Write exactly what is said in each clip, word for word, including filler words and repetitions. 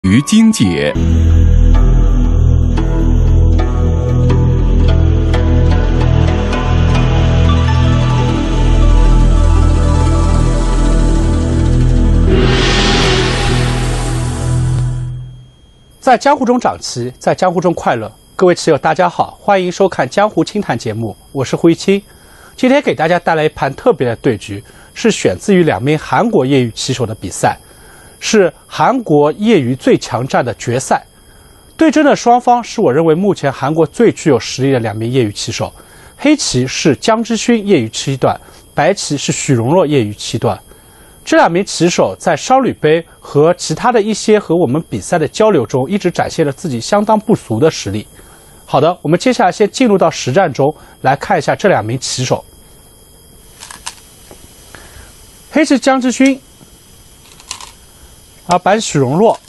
于精解。 在江湖中长齐，在江湖中快乐。各位棋友，大家好，欢迎收看《江湖清谈》节目，我是胡一清。今天给大家带来一盘特别的对局，是选自于两名韩国业余棋手的比赛，是韩国业余最强战的决赛。对阵的双方是我认为目前韩国最具有实力的两名业余棋手，黑棋是姜之勋业余七段，白棋是许荣若业余七段。这两名棋手在商旅杯和其他的一些和我们比赛的交流中，一直展现了自己相当不俗的实力。好的，我们接下来先进入到实战中，来看一下这两名棋手。黑是姜之勋，啊，白是许荣若。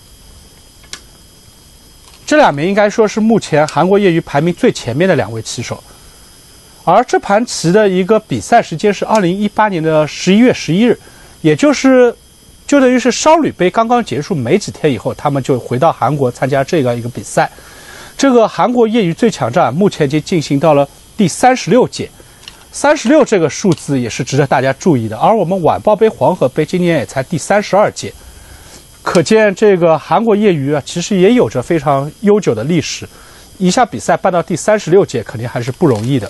这两名应该说是目前韩国业余排名最前面的两位棋手。而这盘棋的一个比赛时间是二零一八年的十一月十一日。也就是就等于是商旅杯刚刚结束没几天以后，他们就回到韩国参加这个一个比赛。这个韩国业余最强战目前已经进行到了第三十六届，三十六这个数字也是值得大家注意的。而我们晚报杯、黄河杯今年也才第三十二届，可见这个韩国业余啊，其实也有着非常悠久的历史。一下比赛办到第三十六届，肯定还是不容易的。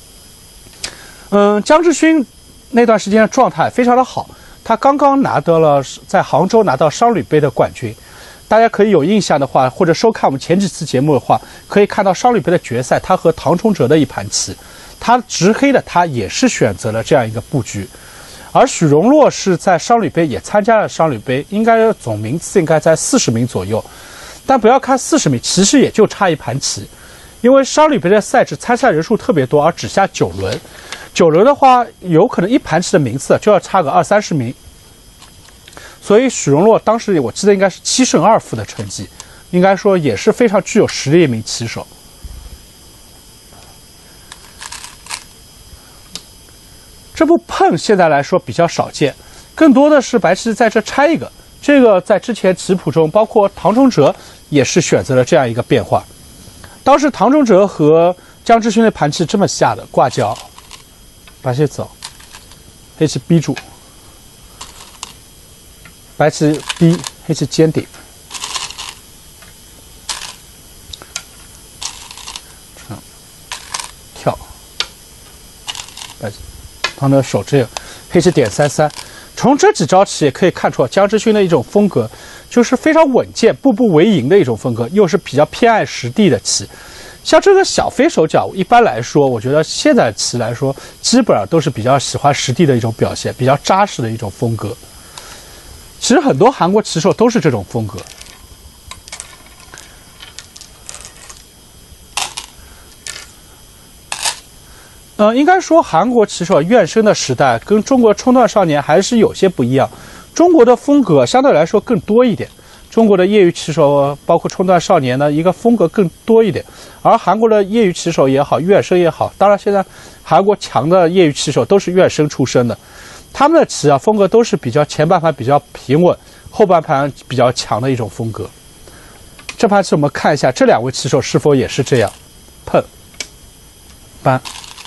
嗯，姜之勋那段时间的状态非常的好。他刚刚拿到了在杭州拿到商旅杯的冠军，大家可以有印象的话，或者收看我们前几次节目的话，可以看到商旅杯的决赛，他和唐崇哲的一盘棋，他直黑的他也是选择了这样一个布局。而许荣若是在商旅杯也参加了商旅杯，应该总名次应该在四十名左右，但不要看四十名，其实也就差一盘棋，因为商旅杯的赛制参赛人数特别多，而只下九轮。九轮的话，有可能一盘棋的名次就要差个二三十名，所以许荣若当时我记得应该是七胜二负的成绩，应该说也是非常具有实力的一名棋手。这步碰现在来说比较少见，更多的是白棋在这拆一个，这个在之前棋谱中，包括唐崇哲也是选择了这样一个变化。当时唐崇哲和姜之勋的盘棋这么下的，挂角。白棋走，黑棋逼住，白棋逼，黑棋尖顶，这样跳，白棋唐的手这个，黑棋点三三。从这几招棋也可以看出姜之勋的一种风格，就是非常稳健、步步为营的一种风格，又是比较偏爱实地的棋。像这个小飞手脚，一般来说，我觉得现在棋来说，基本上都是比较喜欢实地的一种表现，比较扎实的一种风格。其实很多韩国棋手都是这种风格。呃，应该说韩国棋手跃升的时代跟中国冲段少年还是有些不一样，中国的风格相对来说更多一点。中国的业余棋手，包括冲段少年呢，一个风格更多一点，而韩国的业余棋手也好，跃升也好，当然现在韩国强的业余棋手都是跃升出身的，他们的棋啊风格都是比较前半盘比较平稳，后半盘比较强的一种风格。这盘棋我们看一下这两位棋手是否也是这样，碰，扳。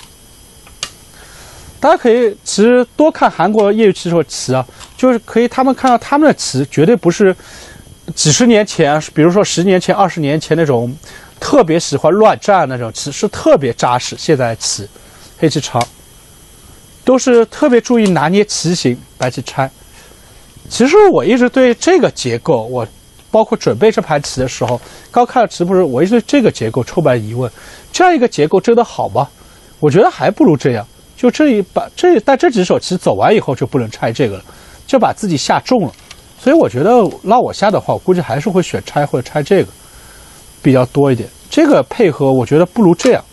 大家可以其实多看韩国业余棋手棋啊，就是可以他们看到他们的棋绝对不是几十年前，比如说十年前、二十年前那种特别喜欢乱战那种棋，是特别扎实。现在棋，黑棋长，都是特别注意拿捏棋形，白棋拆。其实我一直对这个结构，我包括准备这盘棋的时候，刚看了棋谱时，我一直对这个结构充满疑问。这样一个结构真的好吗？我觉得还不如这样。就这一把这但这几手棋走完以后就不能拆这个了，就把自己下重了。所以我觉得让我下的话，我估计还是会选拆或者拆这个比较多一点。这个配合我觉得不如这样。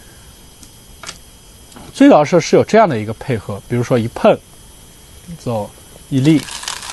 最早是是有这样的一个配合，比如说一碰，走一立，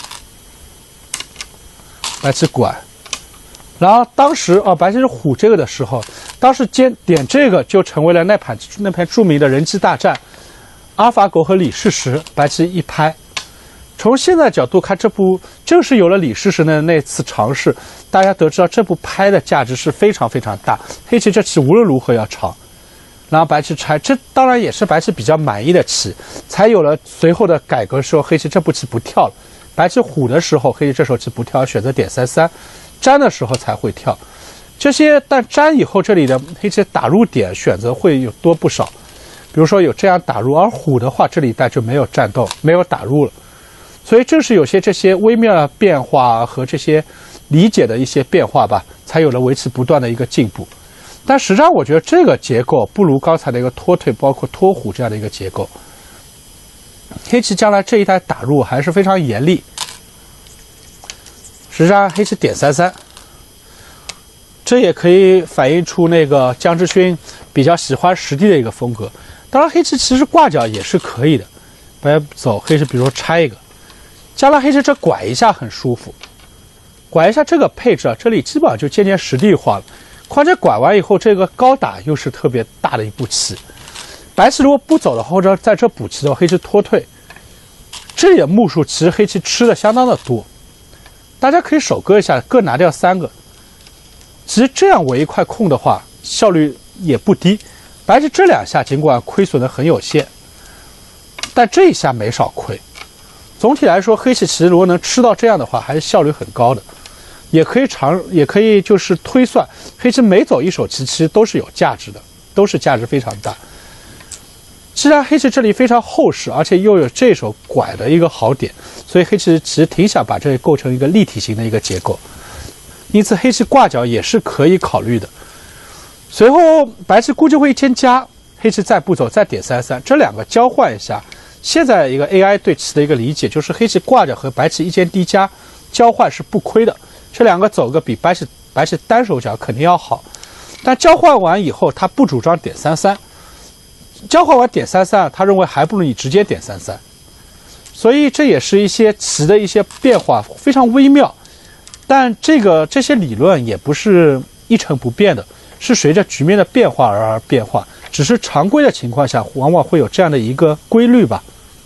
白棋拐，然后当时啊、哦、白棋是虎这个的时候，当时尖点这个就成为了那盘那盘著名的人机大战，阿法狗和李世石，白棋一拍。 从现在角度看，这部正是有了李世石的那次尝试，大家都知道这部拍的价值是非常非常大。黑棋这棋无论如何要长，然后白棋拆，这当然也是白棋比较满意的棋，才有了随后的改革，说黑棋这步棋不跳了。白棋虎的时候，黑棋这手棋不跳，选择点三三；粘的时候才会跳。这些但粘以后，这里的黑棋打入点选择会有多不少。比如说有这样打入，而虎的话，这里带就没有战斗，没有打入了。所以正是有些这些微妙的变化和这些理解的一些变化吧，才有了维持不断的一个进步。但实际上，我觉得这个结构不如刚才的一个脱退，包括脱虎这样的一个结构。黑棋将来这一代打入还是非常严厉。实际上，黑棋点三三，这也可以反映出那个姜志勋比较喜欢实地的一个风格。当然，黑棋其实挂角也是可以的，白走黑棋，比如说拆一个。将来黑棋这拐一下很舒服，拐一下这个配置啊，这里基本上就渐渐实地化了。况且拐完以后，这个高打又是特别大的一步棋。白棋如果不走的话，或者在这补棋的话，黑棋脱退，这里的目数其实黑棋吃的相当的多。大家可以手割一下，各拿掉三个。其实这样围一块空的话，效率也不低。白棋这两下尽管亏损的很有限，但这一下没少亏。总体来说，黑棋其实如果能吃到这样的话，还是效率很高的。也可以尝，也可以就是推算，黑棋每走一手棋，其实都是有价值的，都是价值非常大。既然黑棋这里非常厚实，而且又有这手拐的一个好点，所以黑棋其实挺想把这里构成一个立体型的一个结构。因此，黑棋挂角也是可以考虑的。随后，白棋估计会先加，黑棋再步走，再点三三，这两个交换一下。现在一个 A I 对棋的一个理解就是，黑棋挂角和白棋一尖低加交换是不亏的，这两个走个比白棋白棋单手角肯定要好。但交换完以后，他不主张点三三，交换完点三三，他认为还不如你直接点三三。所以这也是一些棋的一些变化，非常微妙。但这个这些理论也不是一成不变的，是随着局面的变化而变化。只是常规的情况下，往往会有这样的一个规律吧。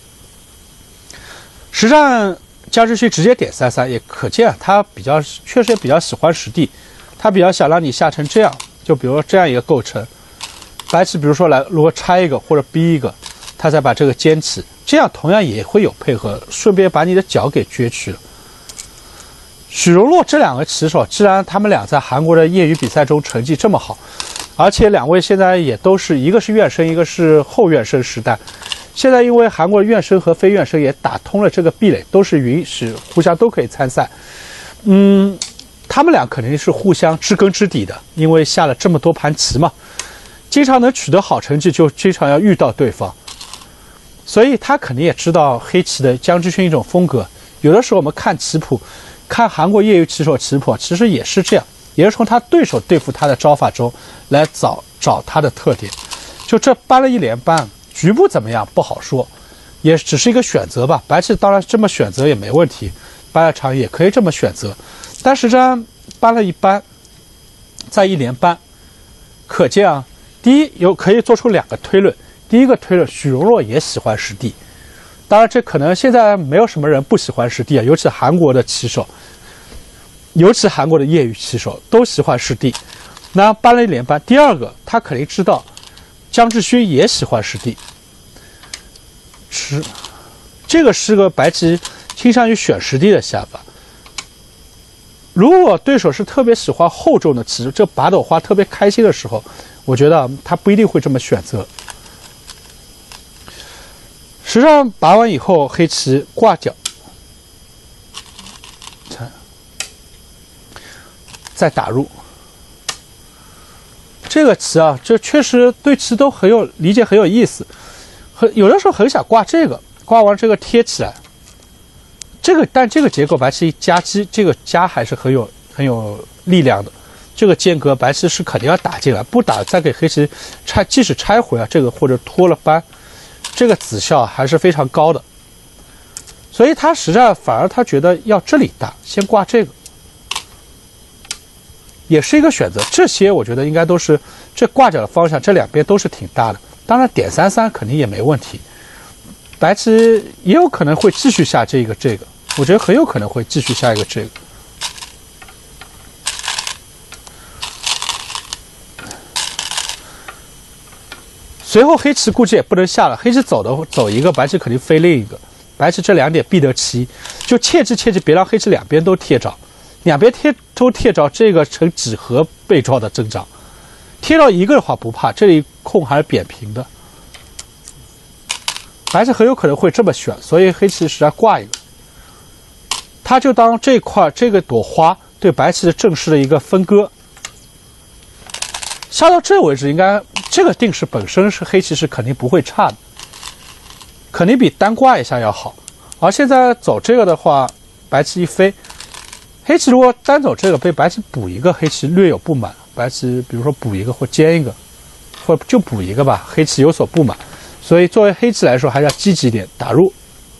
实际上，姜志勋直接点三三，也可见他比较确实也比较喜欢实地，他比较想让你下成这样，就比如说这样一个构成，白棋比如说来如果拆一个或者逼一个，他再把这个尖起，这样同样也会有配合，顺便把你的角给撅去了。许荣洛这两个棋手，既然他们俩在韩国的业余比赛中成绩这么好，而且两位现在也都是一个是院生，一个是后院生时代。现在因为韩国院生和非院生也打通了这个壁垒，都是允许互相都可以参赛。嗯，他们俩肯定是互相知根知底的，因为下了这么多盘棋嘛，经常能取得好成绩，就经常要遇到对方。所以他肯定也知道黑棋的姜志勋一种风格。有的时候我们看棋谱，看韩国业余棋手棋谱，其实也是这样。也是从他对手对付他的招法中来找找他的特点。就这搬了一连搬，局部怎么样不好说，也只是一个选择吧。白棋当然这么选择也没问题，搬了长也可以这么选择。但实际上搬了一搬，再一连搬，可见啊，第一有可以做出两个推论。第一个推论，许荣洛也喜欢实地。当然，这可能现在没有什么人不喜欢实地啊，尤其韩国的棋手。尤其韩国的业余棋手都喜欢实地，那搬了一连搬。第二个，他肯定知道姜志勋也喜欢实地，是这个是个白棋倾向于选实地的下法。如果对手是特别喜欢厚重的棋，这把朵花特别开心的时候，我觉得他不一定会这么选择。实际上拔完以后，黑棋挂角。再打入这个棋啊，这确实对棋都很有理解，很有意思。很有的时候很想挂这个，挂完这个贴起来，这个但这个结构白棋一夹击，这个夹还是很有很有力量的。这个间隔白棋是肯定要打进来，不打再给黑棋拆，即使拆回啊，这个或者脱了扳，这个子效还是非常高的。所以他实际上反而他觉得要这里打，先挂这个。也是一个选择，这些我觉得应该都是这挂角的方向，这两边都是挺大的。当然点三三肯定也没问题， 白棋也有可能会继续下这个这个，我觉得很有可能会继续下一个这个。随后黑棋估计也不能下了，黑棋走的走一个，白棋肯定飞另一个，白棋这两点必得其一，就切记切记别让黑棋两边都贴着，两边贴都贴着，这个呈几何被照的增长。贴到一个的话不怕，这里空还是扁平的，白棋很有可能会这么选，所以黑棋实在挂一个，他就当这块这个朵花对白棋的正式的一个分割。下到这为止，应该这个定式本身是黑棋是肯定不会差的，肯定比单挂一下要好。而现在走这个的话，白棋一飞，黑棋如果单走这个被白棋补一个，黑棋略有不满。白棋比如说补一个或尖一个，或就补一个吧，黑棋有所不满。所以作为黑棋来说，还是要积极一点打入。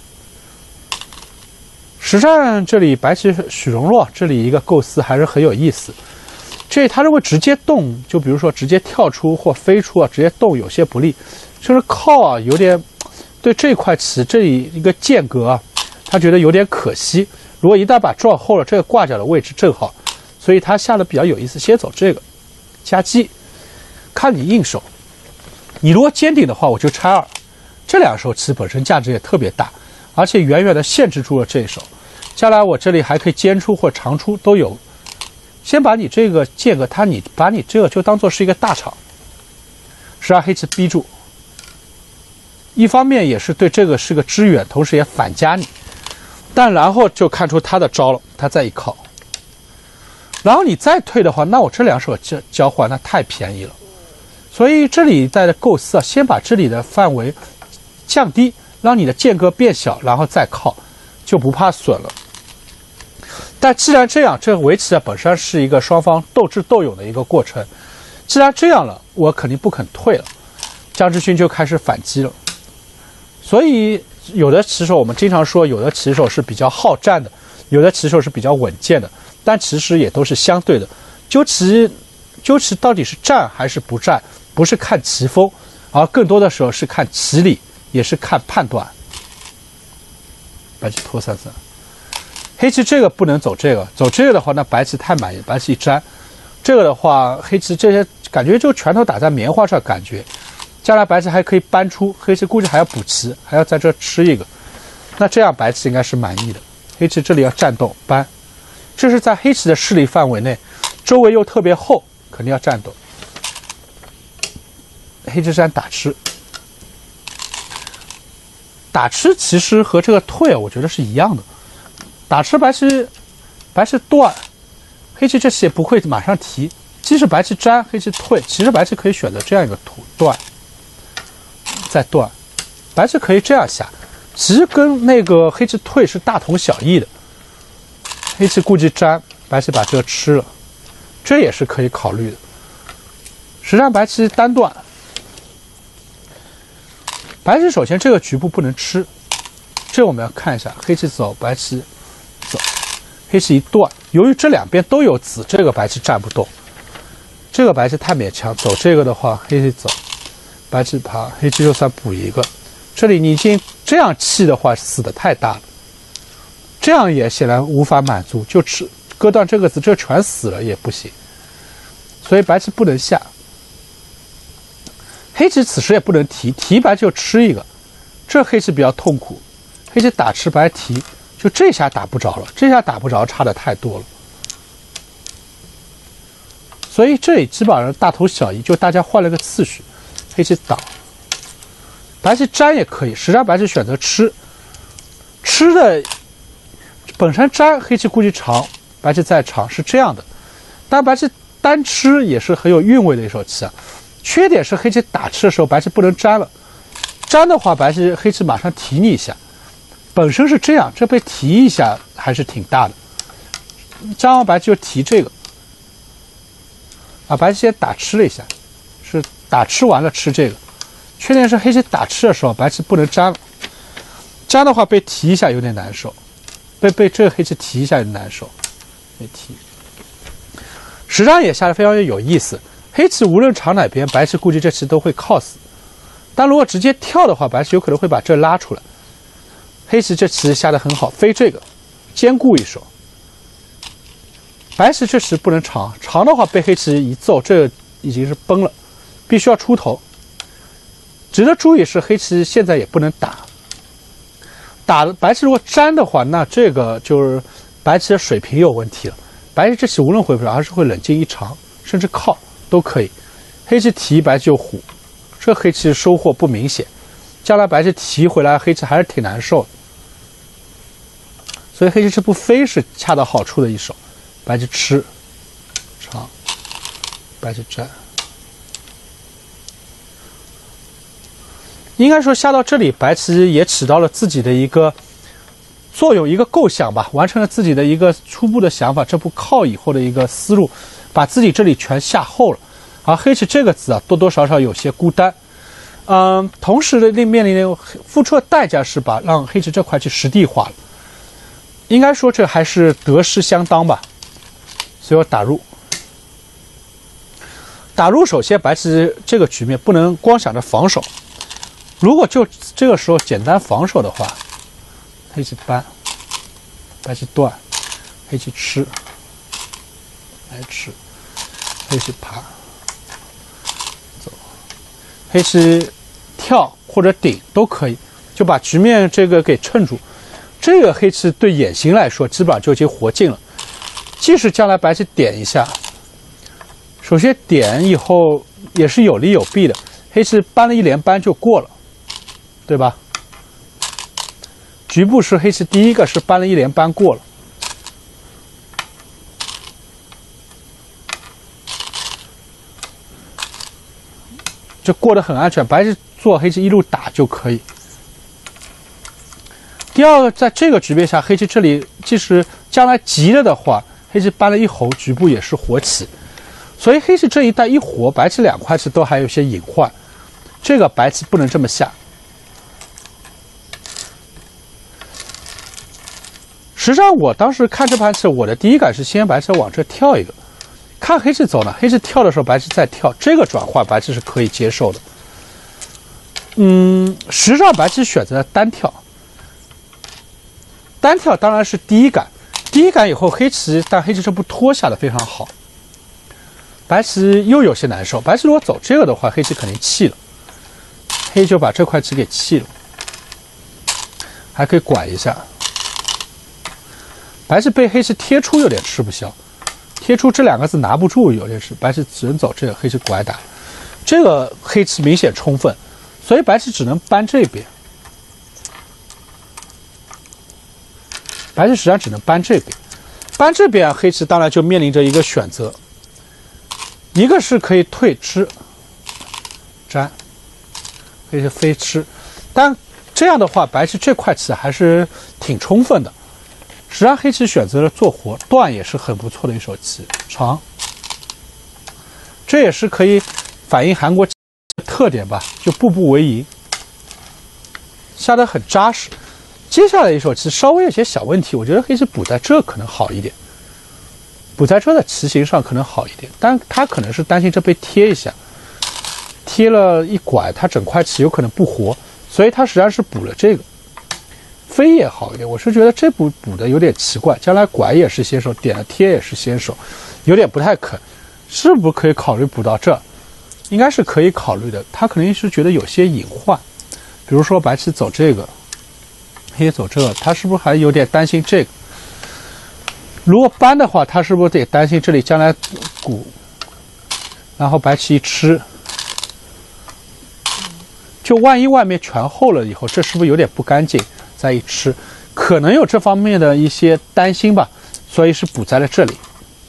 实战这里白棋许荣若这里一个构思还是很有意思。这他如果直接动，就比如说直接跳出或飞出啊，直接动有些不利，就是靠啊，有点对这块棋这里一个间隔啊，他觉得有点可惜。如果一旦把撞后了，这个挂角的位置正好，所以他下的比较有意思，先走这个夹击，看你应手。你如果尖顶的话，我就拆二。这两手棋本身价值也特别大，而且远远的限制住了这一手。将来我这里还可以尖出或长出都有。先把你这个间隔，他你把你这个就当做是一个大场，是让黑棋逼住。一方面也是对这个是个支援，同时也反夹你。但然后就看出他的招了，他再一靠，然后你再退的话，那我这两手交交换那太便宜了。所以这里在的构思啊，先把这里的范围降低，让你的间隔变小，然后再靠，就不怕损了。但既然这样，这个围棋啊本身是一个双方斗智斗勇的一个过程。既然这样了，我肯定不肯退了。姜志勋就开始反击了。所以有的棋手我们经常说，有的棋手是比较好战的，有的棋手是比较稳健的，但其实也都是相对的。究其究其到底是战还是不战，不是看棋风，而更多的时候是看棋理，也是看判断。白棋拖三三。黑棋这个不能走这个，走这个的话，那白棋太满意，白棋一粘，这个的话，黑棋这些感觉就拳头打在棉花上，感觉，将来白棋还可以搬出，黑棋估计还要补棋，还要在这吃一个，那这样白棋应该是满意的。黑棋这里要战斗搬，这是在黑棋的势力范围内，周围又特别厚，肯定要战斗。黑棋山打吃，打吃其实和这个退，我觉得是一样的。打吃白棋，白棋断，黑棋这棋也不会马上提。即使白棋粘，黑棋退，其实白棋可以选择这样一个图断，再断，白棋可以这样下，其实跟那个黑棋退是大同小异的。黑棋估计粘，白棋把这个吃了，这也是可以考虑的。实际上白棋单断，白棋首先这个局部不能吃，这我们要看一下，黑棋走，白棋走，黑棋一断，由于这两边都有子，这个白棋站不动，这个白棋太勉强，走这个的话，黑棋走，白棋爬，黑棋就算补一个，这里你已经这样气的话，死的太大了，这样也显然无法满足，就吃割断这个子，这全死了也不行，所以白棋不能下。黑棋此时也不能提，提白就吃一个，这黑棋比较痛苦，黑棋打吃白提，就这下打不着了，这下打不着差的太多了，所以这里基本上大同小异，就大家换了个次序，黑棋挡，白棋粘也可以，实际上白棋选择吃，吃的本身粘，黑棋估计长，白棋再长是这样的，但白棋单吃也是很有韵味的一手棋啊。缺点是黑棋打吃的时候，白棋不能粘了，粘的话，白棋黑棋马上提你一下，本身是这样，这被提一下还是挺大的。粘完白棋就提这个，啊，白棋先打吃了一下，是打吃完了吃这个。缺点是黑棋打吃的时候，白棋不能粘了，粘的话被提一下有点难受，被被这个黑棋提一下有点难受，被提。实战也下的非常有意思。黑棋无论长哪边，白棋估计这棋都会靠死。但如果直接跳的话，白棋有可能会把这拉出来。 黑棋这棋下得很好，飞这个兼顾一手。白棋这棋不能长，长的话被黑棋一揍，这个已经是崩了，必须要出头。值得注意是黑棋现在也不能打，打白棋如果粘的话，那这个就是白棋的水平有问题了。白棋这棋无论回不了，还是会冷静一长，甚至靠都可以。黑棋提，白棋就虎，这黑棋收获不明显，将来白棋提回来，黑棋还是挺难受的。所以黑棋这步飞是恰到好处的一手。白棋吃长，白棋粘。应该说下到这里，白棋也起到了自己的一个作用，一个构想吧，完成了自己的一个初步的想法。这步靠以后的一个思路，把自己这里全下后了。而黑棋这个子啊，多多少少有些孤单。嗯，同时的面临的付出的代价是把让黑棋这块去实地化了。应该说这还是得失相当吧。所以我打入，打入首先白棋这个局面不能光想着防守，如果就这个时候简单防守的话，黑棋搬，白棋断，黑棋吃，白棋吃，黑棋爬，走，黑棋跳或者顶都可以，就把局面这个给衬住。这个黑棋对眼形来说基本上就已经活尽了。即使将来白棋点一下，首先点以后也是有利有弊的。黑棋搬了一连搬就过了，对吧？局部是黑棋第一个是搬了一连搬过了，这过得很安全。白棋做黑棋一路打就可以。第二个，在这个局面下，黑棋这里即使将来急了的话，黑棋搬了一猴，局部也是活棋，所以黑棋这一带一活，白棋两块棋都还有些隐患，这个白棋不能这么下。实际上，我当时看这盘棋，我的第一感是先白棋往这跳一个，看黑棋走呢，黑棋跳的时候，白棋再跳，这个转换白棋是可以接受的。嗯，实际上白棋选择了单跳，单跳当然是第一感。第一感以后，黑棋但黑棋这步拖下的非常好，白棋又有些难受。白棋如果走这个的话，黑棋肯定弃了，黑就把这块棋给弃了，还可以拐一下。白棋被黑棋贴出有点吃不消，贴出这两个字拿不住有点是，白棋只能走这个，黑棋拐打，这个黑棋明显充分，所以白棋只能搬这边。白棋实际上只能搬这边，搬这边黑棋当然就面临着一个选择，一个是可以退吃，粘，黑棋飞吃，但这样的话白棋这块棋还是挺充分的。实际上黑棋选择了做活，断也是很不错的一手棋，长，这也是可以反映韩国的特点吧，就步步为营，下得很扎实。接下来一手棋稍微有些小问题，我觉得黑棋补在这可能好一点，补在这的棋形上可能好一点，但他可能是担心这被贴一下，贴了一拐，他整块棋有可能不活，所以他实际上是补了这个，飞也好一点。我是觉得这步补的有点奇怪，将来拐也是先手，点了贴也是先手，有点不太肯，是不是可以考虑补到这？应该是可以考虑的，他可能是觉得有些隐患，比如说白棋走这个。黑走这个，他是不是还有点担心这个？如果搬的话，他是不是得担心这里将来鼓？然后白棋一吃，就万一外面全厚了以后，这是不是有点不干净？再一吃，可能有这方面的一些担心吧，所以是补在了这里。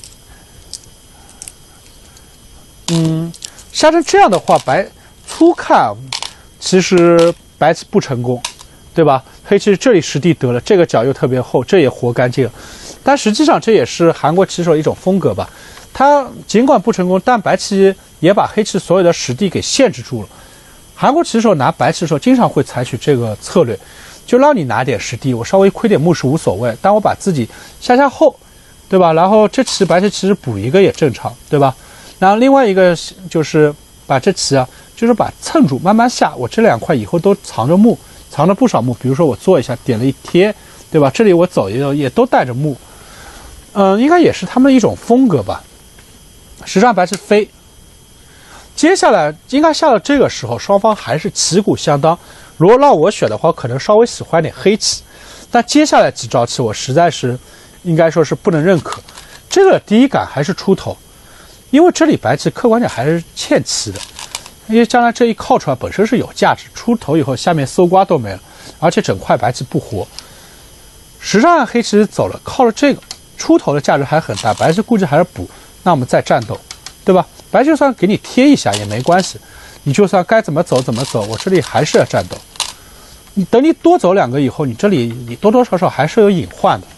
嗯，下成这样的话，白粗看其实白棋不成功，对吧？黑棋这里实地得了，这个角又特别厚，这也活干净了。但实际上这也是韩国棋手的一种风格吧。他尽管不成功，但白棋也把黑棋所有的实地给限制住了。韩国棋手拿白棋的时候，经常会采取这个策略，就让你拿点实地，我稍微亏点目是无所谓，但我把自己下下后，对吧？然后这棋白棋其实补一个也正常，对吧？然后另外一个就是把这棋啊，就是把蹭住，慢慢下，我这两块以后都藏着目。 藏了不少目。比如说我做一下，点了一贴，对吧？这里我走一走，也都带着目。嗯，应该也是他们的一种风格吧。实战白棋飞，接下来应该下到这个时候，双方还是旗鼓相当。如果让我选的话，可能稍微喜欢点黑棋，但接下来几招棋我实在是应该说是不能认可。这个第一感还是出头，因为这里白棋客观讲还是欠棋的，因为将来这一靠出来本身是有价值，出头以后下面搜刮都没了，而且整块白棋不活。实战黑棋走了，靠了这个出头的价值还很大，白棋估计还是补，那我们再战斗，对吧？白棋就算给你贴一下也没关系，你就算该怎么走怎么走，我这里还是要战斗。你等你多走两个以后，你这里你多多少少还是有隐患的。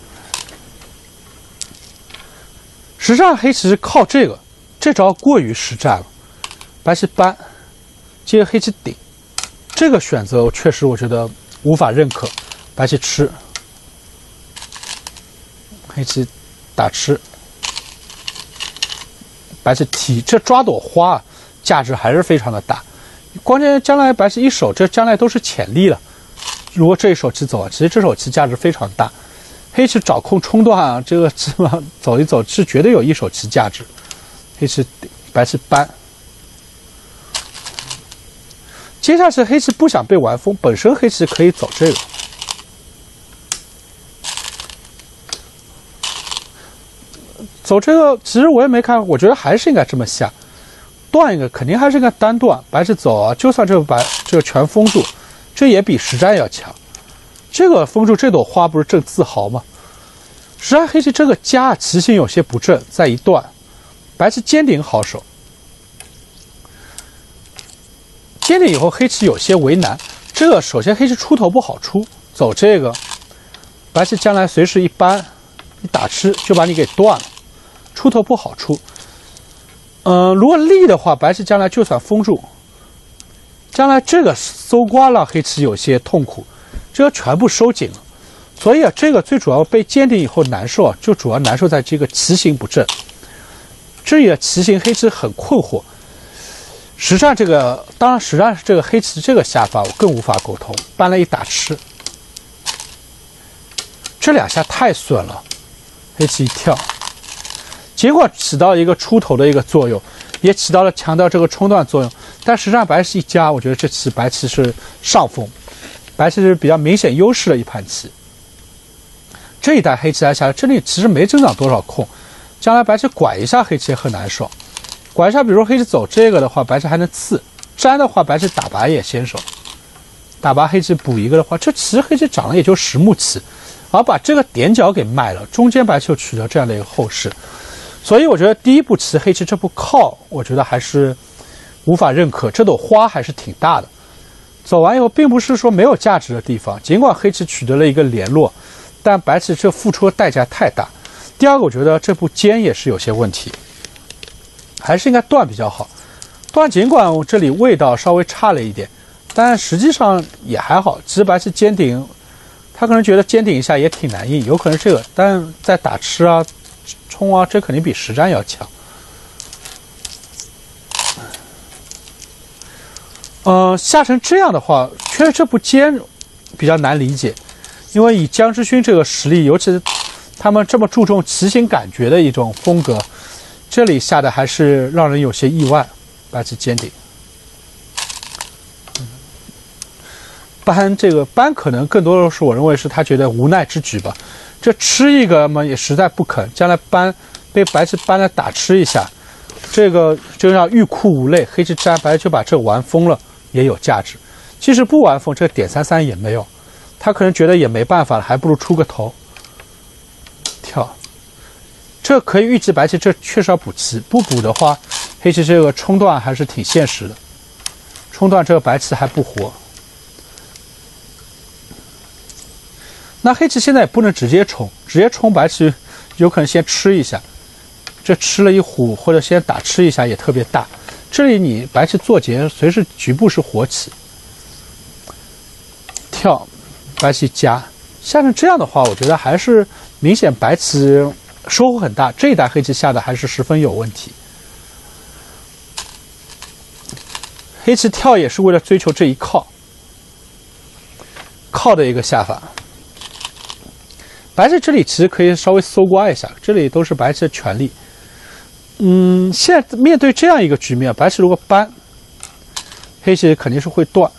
实战黑棋靠这个，这招过于实战了。白棋搬，接着黑棋顶，这个选择确实我觉得无法认可。白棋吃，黑棋打吃，白棋提，这抓朵花价值还是非常的大。关键将来白棋一手，这将来都是潜力了。如果这一手棋走啊，其实这手棋价值非常大。黑棋找空冲断啊，这个基本上走一走是绝对有一手棋价值。黑棋白棋搬，接下去黑棋不想被完封，本身黑棋可以走这个，走这个其实我也没看，我觉得还是应该这么下，断一个肯定还是应该单断。白棋走啊，就算这个白这个全封住。这也比实战要强，这个封住这朵花不是正自豪吗？实战黑棋这个夹棋形有些不正，再一断，白棋尖顶好手，尖顶以后黑棋有些为难。这个首先黑棋出头不好出，走这个，白棋将来随时一搬，一打吃就把你给断了，出头不好出。嗯、呃，如果立的话，白棋将来就算封住。将来这个搜刮让黑棋有些痛苦，这个全部收紧了，所以啊，这个最主要被坚定以后难受啊，就主要难受在这个棋形不正。这里的棋形黑棋很困惑。实战这个，当然实战这个黑棋这个下法我更无法沟通，搬了一打吃，这两下太损了，黑棋一跳，结果起到一个出头的一个作用。也起到了强调这个冲断作用，但实战白棋一加，我觉得这棋白棋是上风，白棋是比较明显优势的一盘棋。这一带黑棋来下来，这里其实没增长多少空，将来白棋拐一下黑棋也很难受，拐一下，比如说黑棋走这个的话，白棋还能刺；粘的话，白棋打拔也先手，打拔黑棋补一个的话，这其实黑棋长了也就十目棋，而把这个点角给卖了，中间白棋就取得这样的一个后势。所以我觉得第一步棋黑棋这步靠，我觉得还是无法认可。这朵花还是挺大的，走完以后并不是说没有价值的地方。尽管黑棋取得了一个联络，但白棋这付出的代价太大。第二个，我觉得这步尖也是有些问题，还是应该断比较好。断尽管我这里味道稍微差了一点，但实际上也还好。其实白棋尖顶，他可能觉得尖顶一下也挺难应，有可能这个，但在打吃啊。冲啊，这肯定比实战要强。呃，下成这样的话，确实这步尖比较难理解，因为以姜之勋这个实力，尤其是他们这么注重棋形感觉的一种风格，这里下的还是让人有些意外。白棋尖顶，搬这个搬可能更多的是我认为是他觉得无奈之举吧。这吃一个嘛也实在不肯，将来搬被白棋搬来打吃一下，这个就让欲哭无泪。黑棋粘白棋就把这玩疯了，也有价值。即使不玩疯，这点三三也没有，他可能觉得也没办法了，还不如出个头跳。这可以预计白棋这确实要补棋，不补的话，黑棋这个冲断还是挺现实的。冲断这个白棋还不活。那黑棋现在也不能直接冲，直接冲白棋有可能先吃一下，这吃了一虎或者先打吃一下也特别大。这里你白棋做劫，随时局部是活棋。跳，白棋夹，下成这样的话，我觉得还是明显白棋收获很大。这一带黑棋下的还是十分有问题。黑棋跳也是为了追求这一靠。 套的一个下法。白棋这里其实可以稍微搜刮一下，这里都是白棋的权利。嗯，现在面对这样一个局面，白棋如果搬，黑棋肯定是会断。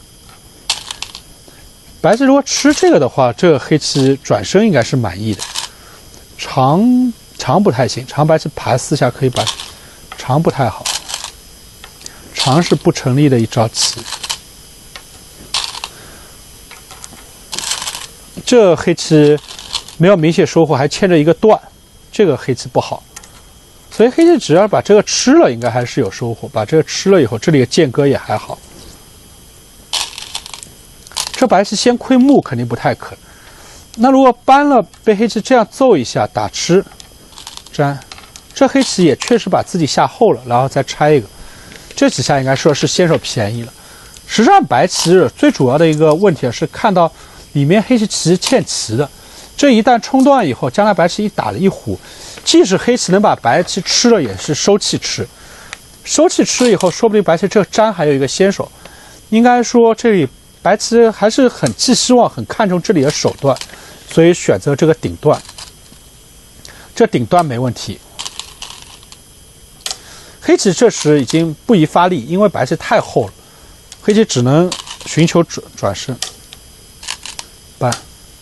白棋如果吃这个的话，这个黑棋转身应该是满意的。长长不太行，长白棋爬四下可以把长不太好，长是不成立的一招棋。这黑棋没有明显收获，还牵着一个断，这个黑棋不好。所以黑棋只要把这个吃了，应该还是有收获。把这个吃了以后，这里的间隔也还好。这白棋先亏目肯定不太可。那如果搬了，被黑棋这样揍一下，打吃，粘，这黑棋也确实把自己下厚了，然后再拆一个。这几下应该说是先手便宜了。实际上白棋最主要的一个问题是看到里面黑棋其实欠棋的，这一旦冲断以后，将来白棋一打了一虎。即使黑棋能把白棋吃了，也是收气吃。收气吃以后，说不定白棋这粘还有一个先手。应该说这里白棋还是很寄希望，很看重这里的手段，所以选择这个顶断。这顶断没问题。黑棋这时已经不宜发力，因为白棋太厚了，黑棋只能寻求转转身。搬。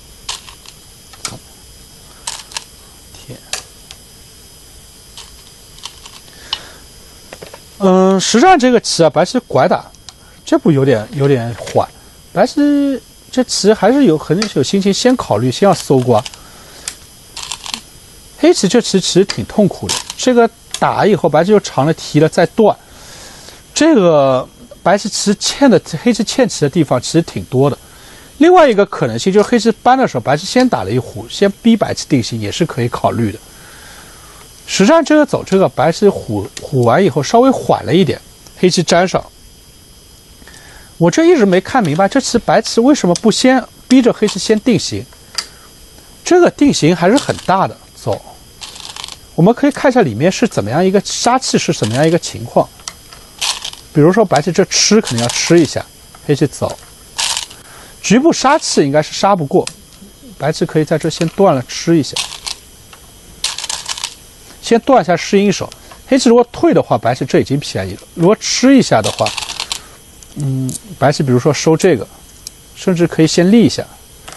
嗯，实战这个棋啊，白棋拐打，这步有点有点缓。白棋这棋还是有很有心情，先考虑，先要搜刮。黑棋这棋其实挺痛苦的，这个打以后，白棋又长了提了再断。这个白棋其实欠的黑棋欠棋的地方其实挺多的。另外一个可能性就是黑棋搬的时候，白棋先打了一虎，先逼白棋定型，也是可以考虑的。实战这个走这个白棋虎虎完以后稍微缓了一点，黑棋粘上。我这一直没看明白，这棋白棋为什么不先逼着黑棋先定型？这个定型还是很大的。走，我们可以看一下里面是怎么样一个杀气是怎么样一个情况。比如说白棋这吃肯定要吃一下，黑棋走，局部杀气应该是杀不过，白棋可以在这先断了吃一下。先断一下适应手，黑棋如果退的话，白棋这已经便宜了。如果吃一下的话，嗯，白棋比如说收这个，甚至可以先立一下。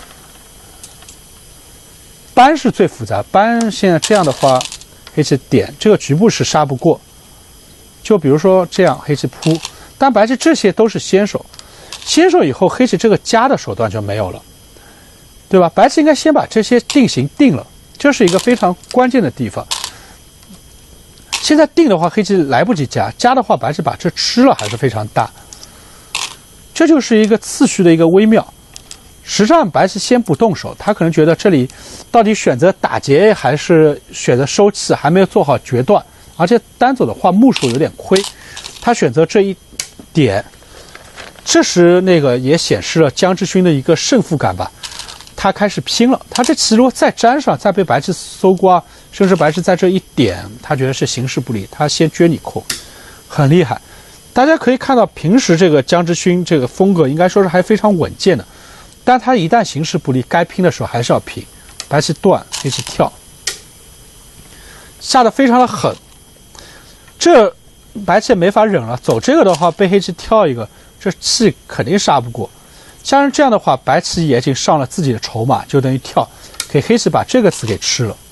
搬是最复杂，搬现在这样的话，黑棋点这个局部是杀不过。就比如说这样，黑棋扑，但白棋这些都是先手，先手以后黑棋这个加的手段就没有了，对吧？白棋应该先把这些定型定了，这是一个非常关键的地方。现在定的话，黑棋来不及加，加的话，白棋把这吃了还是非常大。这就是一个次序的一个微妙。实战白棋先不动手，他可能觉得这里到底选择打劫还是选择收气，还没有做好决断，而且单走的话目数有点亏，他选择这一点。这时那个也显示了姜之勋的一个胜负感吧。他开始拼了，他这棋如果再粘上，再被白棋搜刮，甚至白棋在这一点，他觉得是形势不利，他先撅你空，很厉害。大家可以看到，平时这个姜之勋这个风格应该说是还非常稳健的，但他一旦形势不利，该拼的时候还是要拼。白棋断，黑棋跳，下的非常的狠，这白棋也没法忍了，走这个的话被黑棋跳一个，这气肯定杀不过。像是这样的话，白棋也已经上了自己的筹码，就等于跳，给黑棋把这个子给吃了。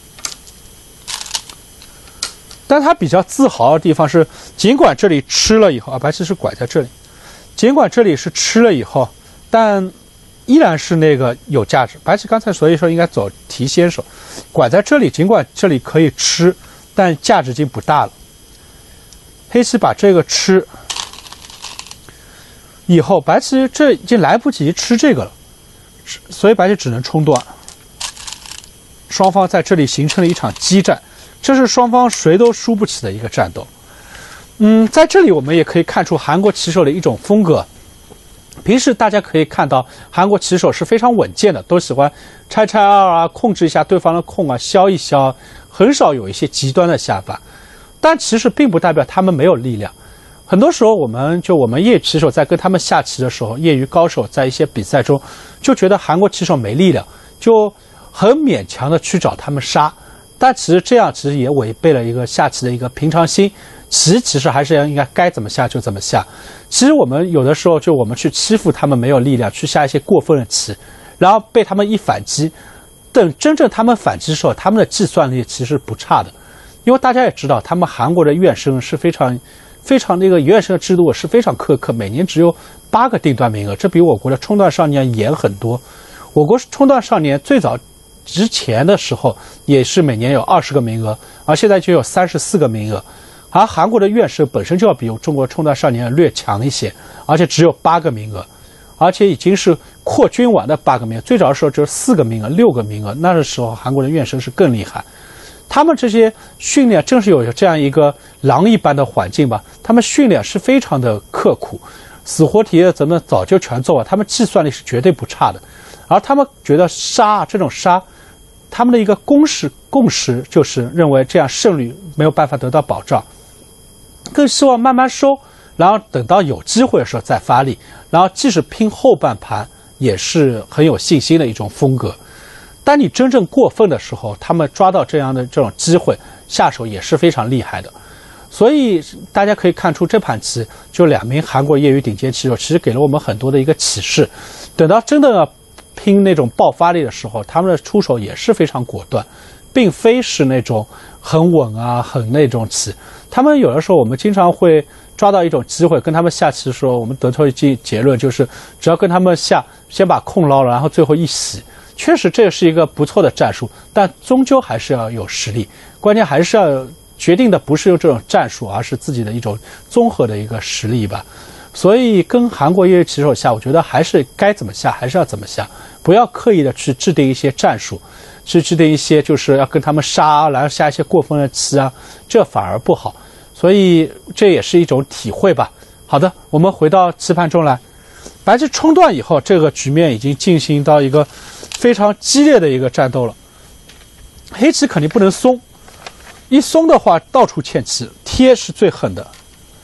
但他比较自豪的地方是，尽管这里吃了以后啊，白棋是拐在这里，尽管这里是吃了以后，但依然是那个有价值。白棋刚才所以说应该走提先手，拐在这里，尽管这里可以吃，但价值已经不大了。黑棋把这个吃。以后白棋这已经来不及吃这个了，所以白棋只能冲断。双方在这里形成了一场激战，这是双方谁都输不起的一个战斗。嗯，在这里我们也可以看出韩国棋手的一种风格。平时大家可以看到，韩国棋手是非常稳健的，都喜欢拆拆二啊，控制一下对方的空啊，消一消，很少有一些极端的下法。但其实并不代表他们没有力量。 很多时候，我们就我们业余棋手在跟他们下棋的时候，业余高手在一些比赛中就觉得韩国棋手没力量，就很勉强的去找他们杀。但其实这样其实也违背了一个下棋的一个平常心。棋其实还是应该该怎么下就怎么下。其实我们有的时候就我们去欺负他们没有力量，去下一些过分的棋，然后被他们一反击。等真正他们反击的时候，他们的计算力其实不差的。因为大家也知道，他们韩国的院生是非常。非常那个院生的制度是非常苛刻，每年只有八个定段名额，这比我国的冲段少年严很多。我国冲段少年最早之前的时候也是每年有二十个名额，而现在就有三十四个名额。而韩国的院生本身就要比中国冲段少年略强一些，而且只有八个名额，而且已经是扩军完的八个名额。最早的时候只有四个名额、六个名额，那个时候韩国的院生是更厉害。他们这些训练正是有这样一个狼一般的环境吧，他们训练是非常的刻苦，死活题咱们早就全做完，他们计算力是绝对不差的。而他们觉得杀这种杀，他们的一个公式共识就是认为这样胜率没有办法得到保障，更希望慢慢收，然后等到有机会的时候再发力，然后即使拼后半盘也是很有信心的一种风格。当你真正过分的时候，他们抓到这样的这种机会下手也是非常厉害的。所以大家可以看出，这盘棋就两名韩国业余顶尖棋手，其实给了我们很多的一个启示。等到真的拼那种爆发力的时候，他们的出手也是非常果断，并非是那种很稳啊、很那种棋。他们有的时候我们经常会抓到一种机会，跟他们下棋的时候，我们得出一个结论，就是只要跟他们下，先把空捞了，然后最后一洗。确实这是一个不错的战术，但终究还是要有实力，关键还是要决定的不是用这种战术，而是自己的一种综合的一个实力吧。所以跟韩国业余棋手下，我觉得还是该怎么下还是要怎么下，不要刻意的去制定一些战术，去制定一些就是要跟他们杀，然后下一些过分的棋啊，这反而不好。所以这也是一种体会吧。好的，我们回到棋盘中来。白棋冲断以后，这个局面已经进行到一个非常激烈的一个战斗了。黑棋肯定不能松，一松的话到处欠棋，贴是最狠的。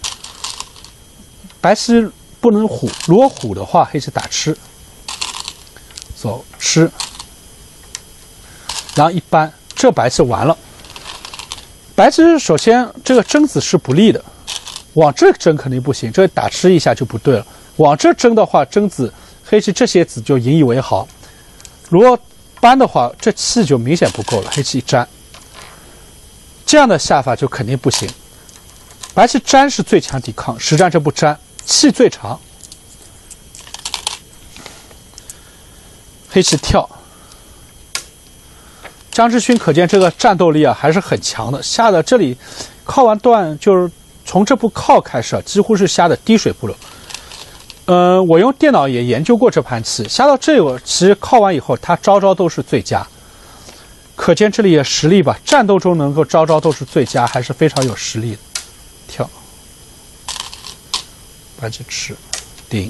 白棋不能虎，如果虎的话，黑棋打吃，走吃，然后一搬，这白棋完了。白棋首先这个争子是不利的，往这争肯定不行，这打吃一下就不对了。往这争的话，争子黑棋这些子就引以为豪。如果搬的话，这气就明显不够了，黑棋一粘，这样的下法就肯定不行。白棋粘是最强抵抗，实战这不粘，气最长。黑棋跳，张之勋可见这个战斗力啊还是很强的，下的这里靠完段就是从这步靠开始啊，几乎是下的滴水不漏。呃，我用电脑也研究过这盘棋，下到这个其实靠完以后，它招招都是最佳，可见这里的实力吧。战斗中能够招招都是最佳，还是非常有实力的。跳，白棋吃，顶。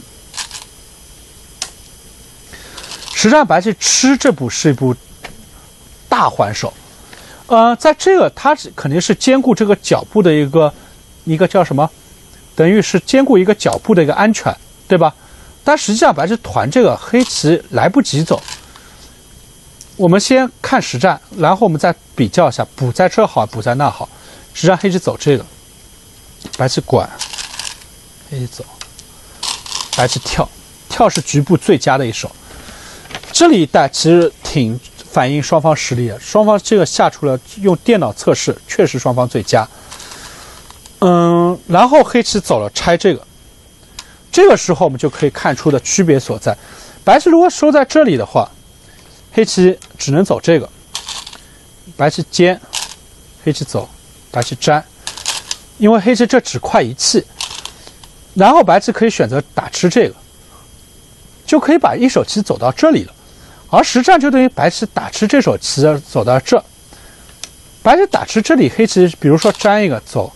实战白棋吃这步是一步大还手，呃，在这个它肯定是兼顾这个脚步的一个一个叫什么，等于是兼顾一个脚步的一个安全。对吧？但实际上白棋团这个黑棋来不及走。我们先看实战，然后我们再比较一下，补在这好，补在那好。实战黑棋走这个，白棋管，黑棋走，白棋跳，跳是局部最佳的一手。这里一带其实挺反映双方实力的，双方这个下出了用电脑测试，确实双方最佳。嗯，然后黑棋走了拆这个。这个时候我们就可以看出的区别所在。白棋如果收在这里的话，黑棋只能走这个，白棋尖，黑棋走，白棋粘，因为黑棋这只快一气，然后白棋可以选择打吃这个，就可以把一手棋走到这里了。而实战就等于白棋打吃这手棋走到这，白棋打吃这里，黑棋比如说粘一个走，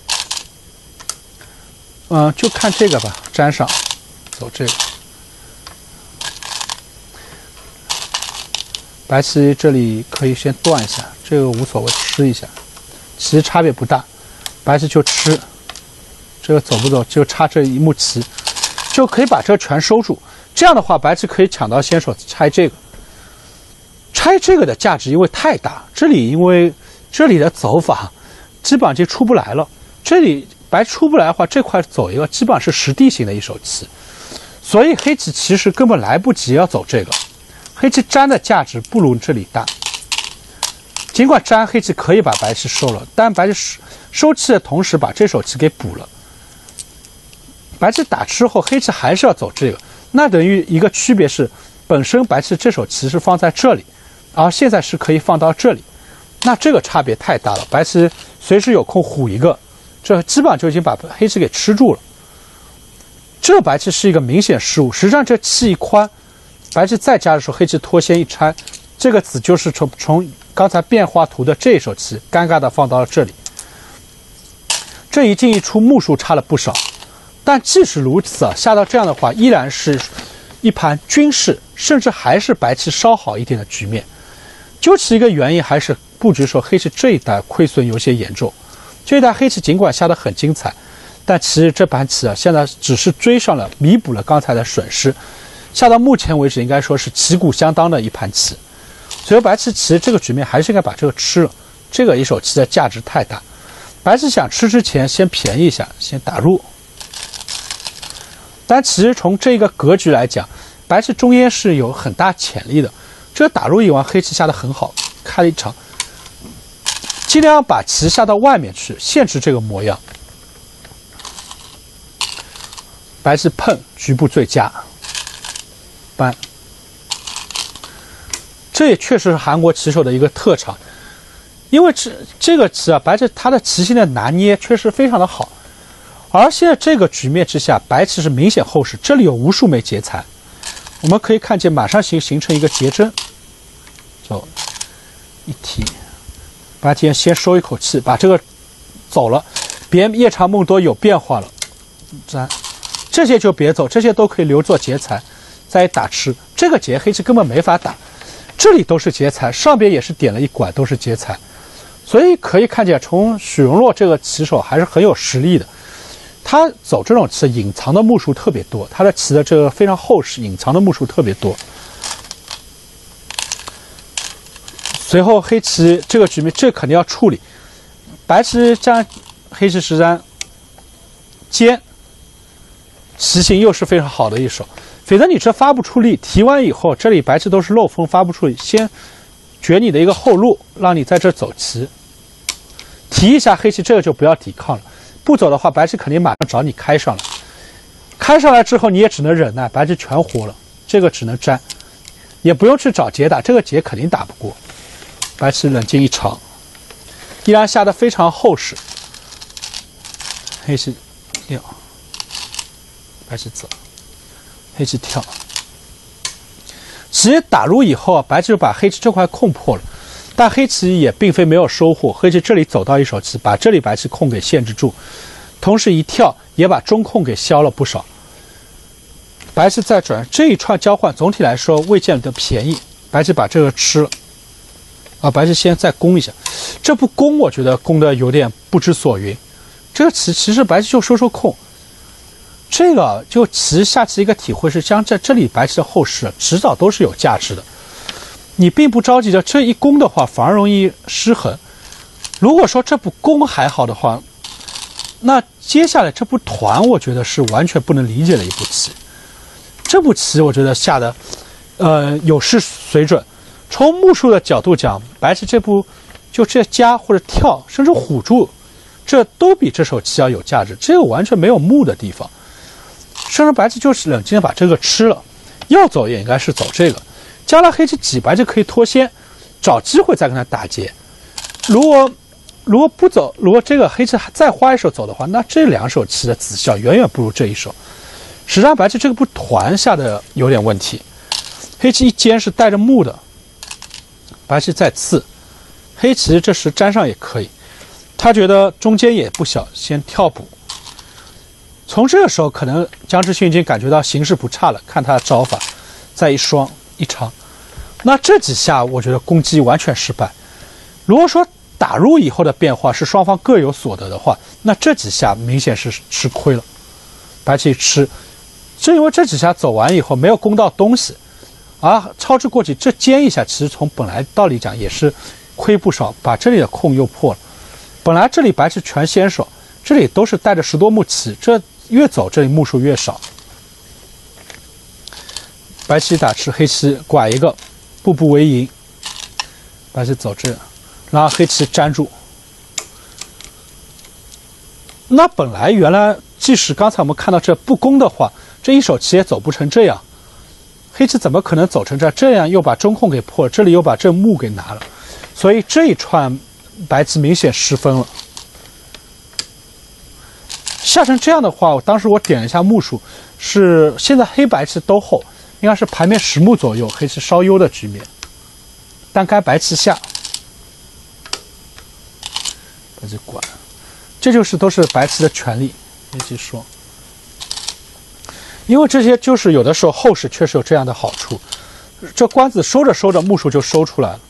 嗯，就看这个吧，粘上。走这个，白棋这里可以先断一下，这个无所谓，吃一下，其实差别不大。白棋就吃， 这个走不走就差这一目棋，就可以把这全收住。这样的话，白棋可以抢到先手拆这个。拆这个的价值因为太大，这里因为这里的走法基本上就出不来了。这里白出不来的话，这块走一个基本上是实地形的一手棋，所以黑棋其实根本来不及要走这个。黑棋粘的价值不如这里大。尽管粘黑棋可以把白棋收了，但白棋收气的同时把这手棋给补了。白棋打吃后，黑棋还是要走这个，那等于一个区别是，本身白棋这手棋是放在这里，而现在是可以放到这里，那这个差别太大了。白棋随时有空虎一个，这基本上就已经把黑棋给吃住了。这白棋是一个明显失误，实际上这气一宽，白棋再加的时候，黑棋脱先一拆，这个子就是从从刚才变化图的这一手棋尴尬的放到了这里。这一进一出目数差了不少，但即使如此啊，下到这样的话，依然是一盘均势，甚至还是白棋稍好一点的局面。究其一个原因，还是布局时候黑棋这一代亏损有些严重。这一代黑棋尽管下得很精彩，但其实这盘棋啊，现在只是追上了，弥补了刚才的损失。下到目前为止，应该说是旗鼓相当的一盘棋。所以白棋其实这个局面还是应该把这个吃了，这个一手棋的价值太大。白棋想吃之前先便宜一下，先打入。但其实从这个格局来讲，白棋中间是有很大潜力的。这个打入一完，黑棋下得很好，开了一场，尽量把棋下到外面去，限制这个模样。白棋碰，局部最佳，搬。这也确实是韩国棋手的一个特长，因为这这个棋啊，白棋它的棋形的拿捏确实非常的好。而现在这个局面之下，白棋是明显后势，这里有无数枚劫材，我们可以看见马上形形成一个劫针。走一提，白棋先收一口气，把这个走了，别夜长梦多有变化了。粘，这些就别走，这些都可以留作劫材，再打吃。这个劫黑棋根本没法打，这里都是劫材，上边也是点了一管都是劫材，所以可以看见，从许荣洛这个棋手还是很有实力的。他走这种棋隐藏的目数特别多，他的棋的这个非常厚实，隐藏的目数特别多。随后黑棋这个局面，这肯定要处理。白棋加黑棋十三尖，棋形又是非常好的一手。否则你这发不出力，提完以后，这里白棋都是漏风，发不出力，先绝你的一个后路，让你在这走棋。提一下黑棋，这个就不要抵抗了。不走的话，白棋肯定马上找你开上来，开上来之后你也只能忍耐，白棋全活了，这个只能粘，也不用去找劫打，这个劫肯定打不过。白棋冷静一场，依然下得非常厚实。黑棋掉，白棋走，黑棋跳。其实打入以后啊，白棋就把黑棋这块空破了。但黑棋也并非没有收获，黑棋这里走到一手棋，把这里白棋空给限制住，同时一跳也把中空给消了不少。白棋再转这一串交换，总体来说未见得便宜。白棋把这个吃了，啊，白棋先再攻一下，这步攻我觉得攻的有点不知所云。这个棋其实白棋就收收空，这个就棋下棋一个体会是，将在这里白棋的后势迟早都是有价值的。你并不着急的这一攻的话，反而容易失衡。如果说这步攻还好的话，那接下来这步团，我觉得是完全不能理解的一步棋。这步棋我觉得下的，呃，有失水准。从目数的角度讲，白棋这步就这加或者跳，甚至虎住，这都比这手棋要有价值。这个完全没有目的地方，甚至白棋就是冷静的把这个吃了，要走也应该是走这个。将来黑棋挤白棋可以脱先，找机会再跟他打劫。如果如果不走，如果这个黑棋再花一手走的话，那这两手棋的子效远远不如这一手。实际上白棋这个步团下的有点问题，黑棋一尖是带着目的，白棋再刺，黑棋这时粘上也可以。他觉得中间也不小，先跳补。从这个时候，可能姜志勋已经感觉到形势不差了，看他的招法，再一双一长。那这几下我觉得攻击完全失败。如果说打入以后的变化是双方各有所得的话，那这几下明显是吃亏了。白棋吃，正因为这几下走完以后没有攻到东西，而操之过急，这尖一下，其实从本来道理讲也是亏不少，把这里的空又破了。本来这里白棋全先手，这里都是带着十多目棋，这越走这里目数越少。白棋打吃，黑棋拐一个，步步为营。白棋走这，然后黑棋粘住。那本来原来即使刚才我们看到这不攻的话，这一手棋也走不成这样。黑棋怎么可能走成这样？这样又把中空给破了，这里又把这目给拿了，所以这一串白棋明显失分了。下成这样的话，我当时我点了一下目数，是现在黑白棋都后，应该是盘面十目左右，黑棋稍优的局面。但该白棋下，白棋管，这就是都是白棋的权利。黑棋说，因为这些就是有的时候后势确实有这样的好处，这官子收着收着目数就收出来了。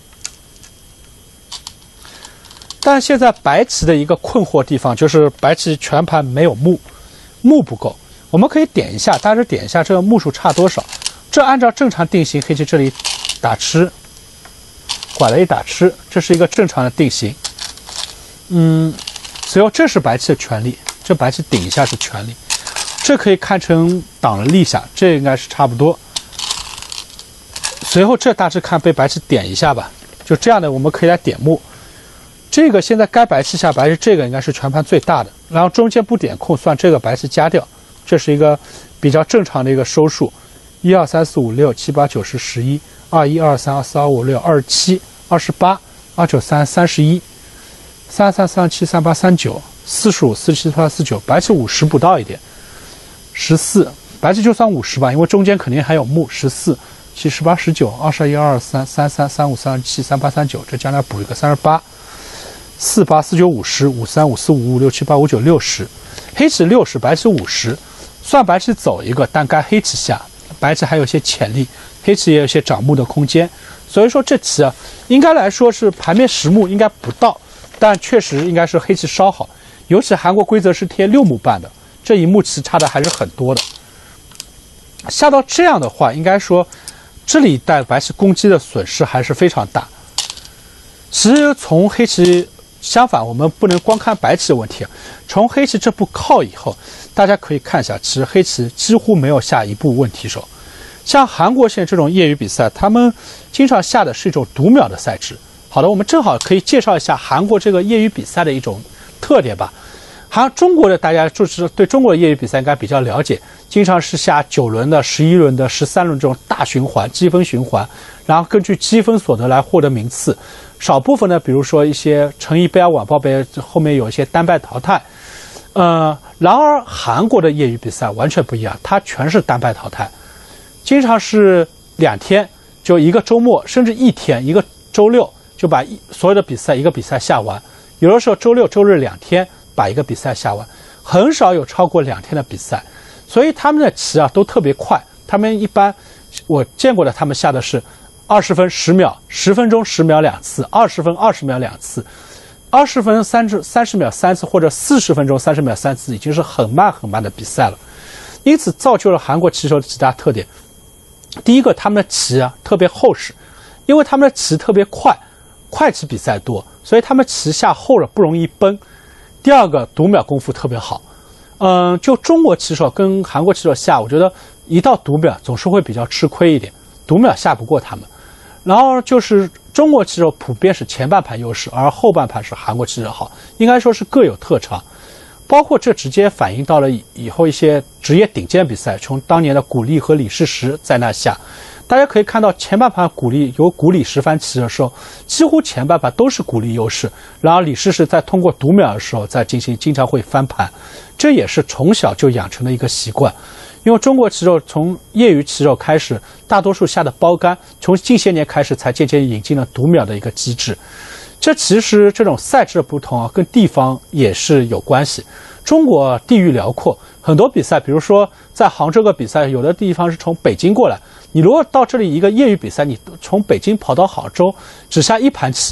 但现在白棋的一个困惑地方就是白棋全盘没有目，目不够。我们可以点一下，大致点一下这个目数差多少。这按照正常定型，黑棋这里打吃，拐了一打吃，这是一个正常的定型。嗯，随后这是白棋的权利，这白棋顶一下是权利，这可以看成挡了立下，这应该是差不多。随后这大致看被白棋点一下吧，就这样的我们可以来点目。这个现在该白棋下白棋，这个应该是全盘最大的，然后中间不点空算这个白棋加掉，这是一个比较正常的一个收数。一二三四五六七八九十十一，二一二三二四二五六二十七二十八二九三三十一，三三三七三八三九四十五四七四八四九，白棋五十不到一点，十四白棋就算五十吧，因为中间肯定还有目，十四七十八十九二十一二二三三三三五三七三八三九，这将来补一个三十八。四八四九五十，五三五四五五六七八五九六十，黑棋六十，白棋五十，算白棋走一个，但该黑棋下，白棋还有些潜力，黑棋也有些长目的空间，所以说这棋啊，应该来说是盘面十目应该不到，但确实应该是黑棋稍好，尤其韩国规则是贴六目半的，这一目棋差的还是很多的。下到这样的话，应该说这里带白棋攻击的损失还是非常大。其实从黑棋相反，我们不能光看白棋的问题。从黑棋这步靠以后，大家可以看一下，其实黑棋几乎没有下一步问题手。像韩国现在这种业余比赛，他们经常下的是一种读秒的赛制。好的，我们正好可以介绍一下韩国这个业余比赛的一种特点吧。韩中国的大家就是对中国的业余比赛应该比较了解，经常是下九轮的、十一轮的、十三轮这种大循环积分循环，然后根据积分所得来获得名次。少部分呢，比如说一些成毅杯啊、晚报杯后面有一些单败淘汰。呃，然而韩国的业余比赛完全不一样，它全是单败淘汰，经常是两天就一个周末，甚至一天一个周六就把所有的比赛一个比赛下完。有的时候周六周日两天把一个比赛下完，很少有超过两天的比赛，所以他们的棋啊都特别快。他们一般我见过的，他们下的是二十分十秒，十分钟十秒两次，二十分二十秒两次，二十分三十三十秒三次，或者四十分钟三十秒三次，已经是很慢很慢的比赛了。因此造就了韩国棋手的几大特点。第一个，他们的棋啊特别厚实，因为他们的棋特别快，快棋比赛多，所以他们棋下厚了不容易崩。第二个，读秒功夫特别好。嗯，就中国棋手跟韩国棋手下，我觉得一到读秒总是会比较吃亏一点，读秒下不过他们。然后就是中国棋手普遍是前半盘优势，而后半盘是韩国棋手好，应该说是各有特长。包括这直接反映到了以后一些职业顶尖比赛，从当年的古力和李世石在那下，大家可以看到前半盘古力由古李石翻棋的时候，几乎前半盘都是古力优势，然后李世石在通过读秒的时候再进行，经常会翻盘，这也是从小就养成的一个习惯。因为中国棋手从业余棋手开始，大多数下的包干，从近些年开始才渐渐引进了读秒的一个机制。这其实这种赛制的不同啊，跟地方也是有关系。中国地域辽阔，很多比赛，比如说在杭州个比赛，有的地方是从北京过来，你如果到这里一个业余比赛，你从北京跑到杭州，只下一盘棋，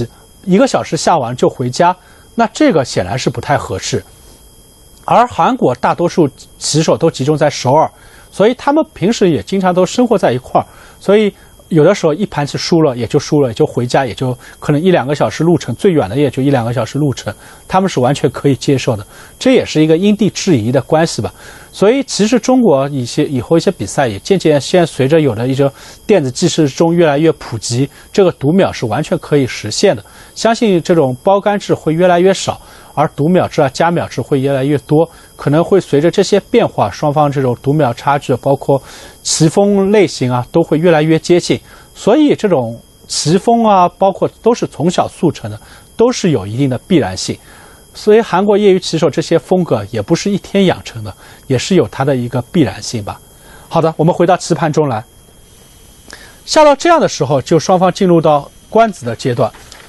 一个小时下完就回家，那这个显然是不太合适。而韩国大多数棋手都集中在首尔，所以他们平时也经常都生活在一块儿，所以有的时候一盘棋输了也就输了，也就回家，也就可能一两个小时路程，最远的也就一两个小时路程，他们是完全可以接受的。这也是一个因地制宜的关系吧。所以其实中国一些以后一些比赛也渐渐现在随着有的一些电子计时钟越来越普及，这个读秒是完全可以实现的。相信这种包干制会越来越少，而读秒制啊加秒制会越来越多，可能会随着这些变化，双方这种读秒差距包括棋风类型啊都会越来越接近。所以这种棋风啊包括都是从小速成的，都是有一定的必然性。所以韩国业余棋手这些风格也不是一天养成的，也是有它的一个必然性吧。好的，我们回到棋盘中来，下到这样的时候，就双方进入到官子的阶段。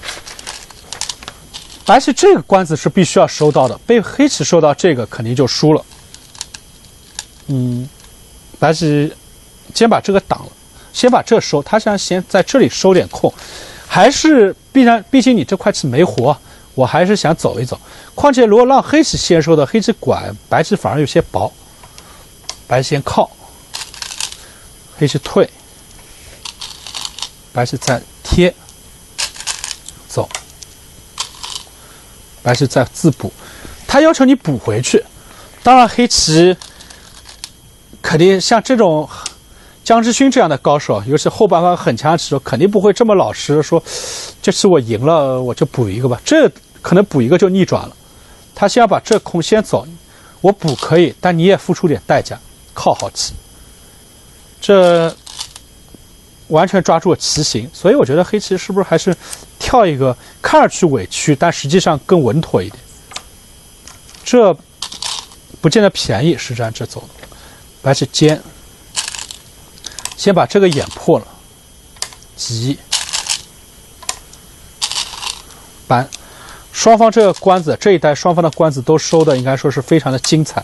白棋这个官子是必须要收到的，被黑棋收到这个肯定就输了。嗯，白棋先把这个挡了，先把这收，他想先在这里收点空，还是必然，毕竟你这块棋没活，我还是想走一走。况且如果让黑棋先收的，黑棋拐，白棋反而有些薄。白棋先靠，黑棋退，白棋再贴，走。白棋再自补，他要求你补回去。当然，黑棋肯定像这种姜之勋这样的高手，尤其后半方很强的棋手，肯定不会这么老实说，这次我赢了我就补一个吧。这可能补一个就逆转了。他先要把这空先走，我补可以，但你也付出点代价，靠好棋。这完全抓住了棋形，所以我觉得黑棋是不是还是跳一个看上去委屈，但实际上更稳妥一点。这不见得便宜，实战这走的。白棋尖，先把这个眼破了，急扳。双方这个官子这一代双方的官子都收的应该说是非常的精彩。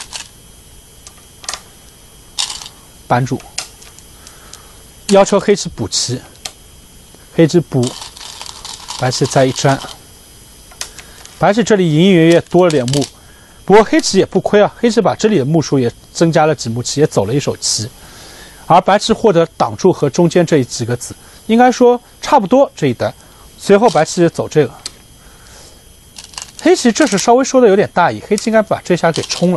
扳住，要求黑棋补棋，黑棋补，白棋再一粘，白棋这里隐隐约约多了点目，不过黑棋也不亏啊，黑棋把这里的目数也增加了几目棋，也走了一手棋，而白棋获得挡住和中间这几个子，应该说差不多这一代。随后白棋走这个，黑棋这是稍微收的有点大意，黑棋应该把这下给冲了，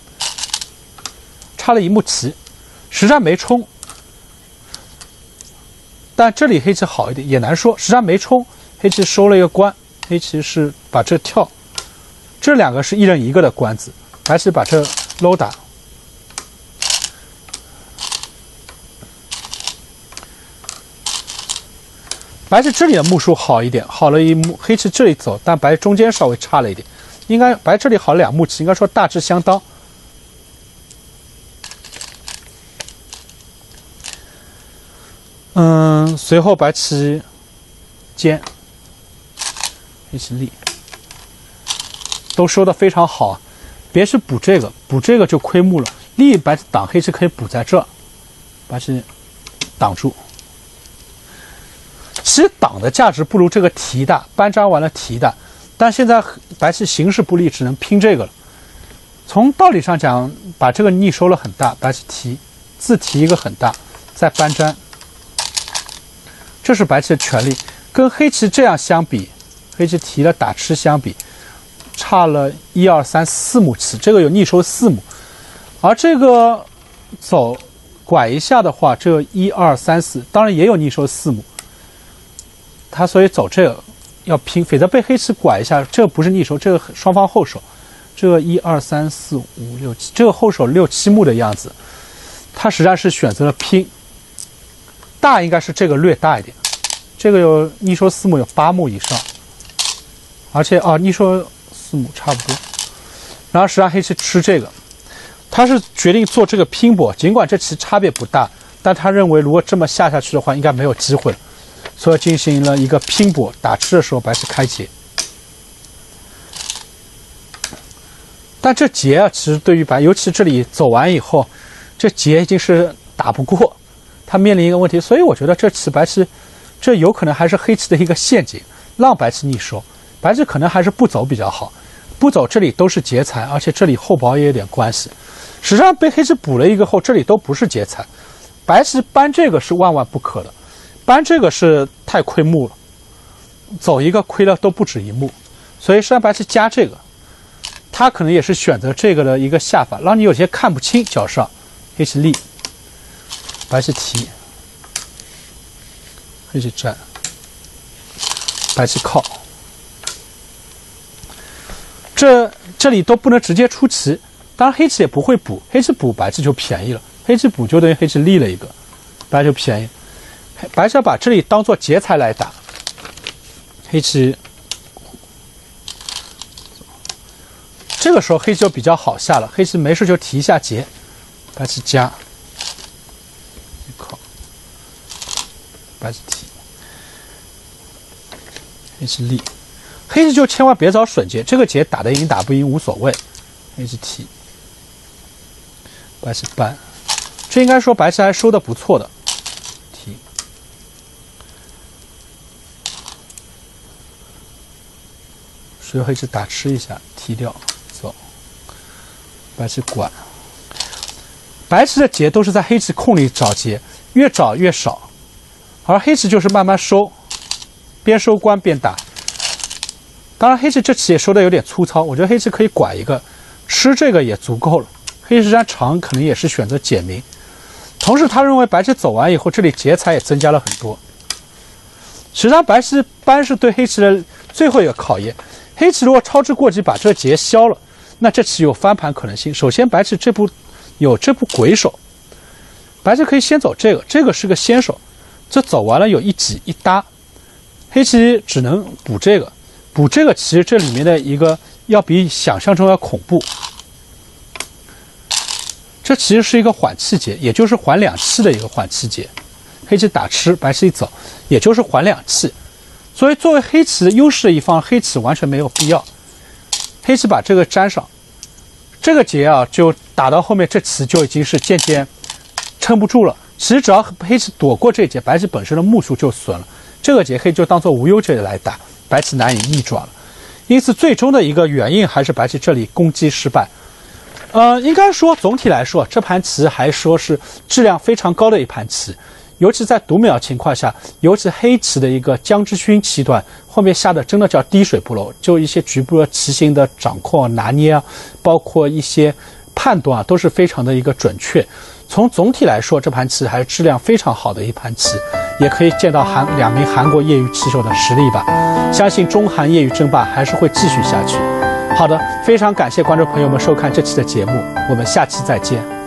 差了一目棋，实战没冲。但这里黑棋好一点，也难说。实战没冲，黑棋收了一个官，黑棋是把这跳，这两个是一人一个的官子，白棋把这搂打，白棋这里的目数好一点，好了一目，黑棋这里走，但白中间稍微差了一点，应该白这里好了两目棋，应该说大致相当。嗯，随后白棋尖，黑棋立，都收的非常好啊。别是补这个，补这个就亏目了。立白棋挡，黑棋可以补在这，白棋挡住。其实挡的价值不如这个提大，扳扎完了提大，但现在白棋形势不利，只能拼这个了。从道理上讲，把这个逆收了很大，白棋提，自提一个很大，再扳粘。这是白棋的权利，跟黑棋这样相比，黑棋提了打吃相比，差了一二三四目棋，这个有逆收四目，而这个走拐一下的话，这个一二三四当然也有逆收四目，他所以走这个要拼，否则被黑棋拐一下，这个不是逆收，这个双方后手，这个一二三四五六七，这个后手六七目的样子，他实际上是选择了拼。大应该是这个略大一点，这个有逆收四目有八目以上，而且啊逆收四目差不多。然后实际上黑棋吃这个，他是决定做这个拼搏，尽管这棋差别不大，但他认为如果这么下下去的话，应该没有机会了，所以进行了一个拼搏。打吃的时候，白棋开劫，但这劫啊，其实对于白，尤其这里走完以后，这劫已经是打不过。他面临一个问题，所以我觉得这棋白棋，这有可能还是黑棋的一个陷阱。 让白棋逆手，白棋可能还是不走比较好，不走这里都是劫财，而且这里后保也有点关系。实际上被黑棋补了一个后，这里都不是劫财，白棋搬这个是万万不可的，搬这个是太亏目了，走一个亏了都不止一目，所以实际上白棋加这个，他可能也是选择这个的一个下法，让你有些看不清角上。黑棋立，白棋提，黑棋占，白棋靠，这这里都不能直接出棋。当然黑棋也不会补，黑棋补白棋就便宜了，黑棋补就等于黑棋立了一个，白棋就便宜。白棋要把这里当做劫财来打，黑棋这个时候黑棋就比较好下了，黑棋没事就提一下劫，白棋加，靠，白棋提，黑棋立，黑棋就千万别找损劫，这个劫打得赢打不赢无所谓，黑棋提。白棋搬，这应该说白棋还收的不错的。提，所以黑棋打吃一下，提掉，走。白棋管，白棋的劫都是在黑棋空里找劫，越找越少，而黑棋就是慢慢收，边收官边打。当然，黑棋这棋也收的有点粗糙，我觉得黑棋可以拐一个，吃这个也足够了。黑棋占长可能也是选择简明，同时他认为白棋走完以后，这里劫财也增加了很多。实际上，白棋搬是对黑棋的最后一个考验。黑棋如果操之过急把这个劫消了，那这棋有翻盘可能性。首先，白棋这步有这步鬼手，白棋可以先走这个，这个是个先手，这走完了有一挤一搭，黑棋只能补这个，补这个其实这里面的一个要比想象中要恐怖。这其实是一个缓气劫，也就是缓两气的一个缓气劫。黑棋打吃，白棋一走，也就是缓两气。所以作为黑棋的优势的一方，黑棋完全没有必要。黑棋把这个粘上，这个劫啊，就打到后面这棋就已经是渐渐撑不住了。其实只要黑棋躲过这劫，白棋本身的目数就损了。这个劫黑就当做无忧劫来打，白棋难以逆转了。因此，最终的一个原因还是白棋这里攻击失败。呃，应该说总体来说，这盘棋还说是质量非常高的一盘棋，尤其在读秒情况下，尤其黑棋的一个江之勋棋段后面下的真的叫滴水不漏，就一些局部的棋形的掌控拿捏啊，包括一些判断啊，都是非常的一个准确。从总体来说，这盘棋还是质量非常好的一盘棋，也可以见到韩两名韩国业余棋手的实力吧。相信中韩业余争霸还是会继续下去。好的，非常感谢观众朋友们收看这期的节目，我们下期再见。